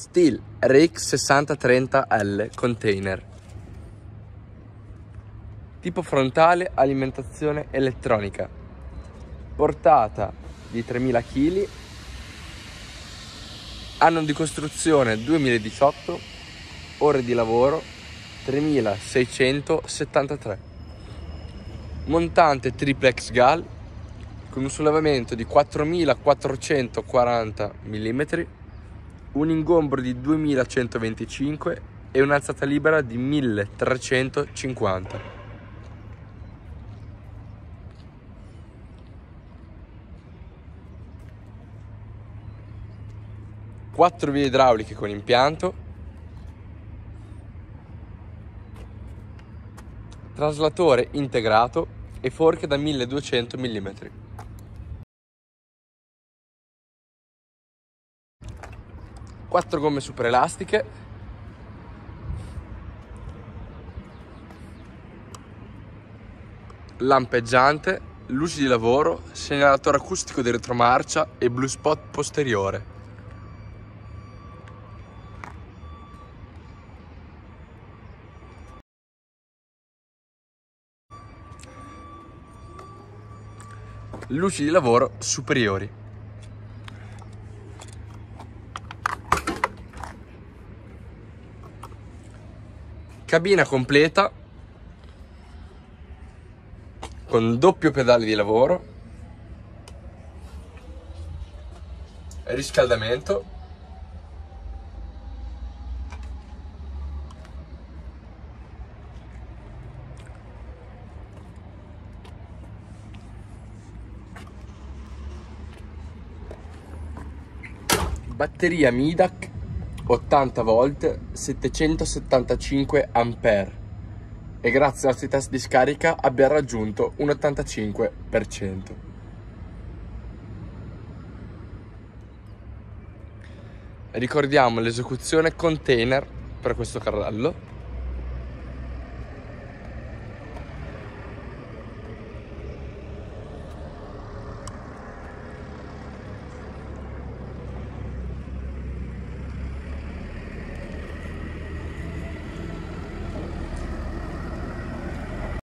STIHL RX 6030L container. Tipo frontale alimentazione elettronica. Portata di 3000 kg. Anno di costruzione 2018. Ore di lavoro 3673. Montante triplex GAL con un sollevamento di 4440 mm, un ingombro di 2125 e un'alzata libera di 1350. Quattro vie idrauliche con impianto, traslatore integrato e forche da 1200 mm. Quattro gomme super elastiche, lampeggiante, luci di lavoro, segnalatore acustico di retromarcia e blue spot posteriore. Luci di lavoro superiori. Cabina completa con doppio pedale di lavoro, riscaldamento, batteria Midac 80 volt 775 ampere e grazie ai nostri test di scarica abbiamo raggiunto un 85%. Ricordiamo l'esecuzione container per questo carrello.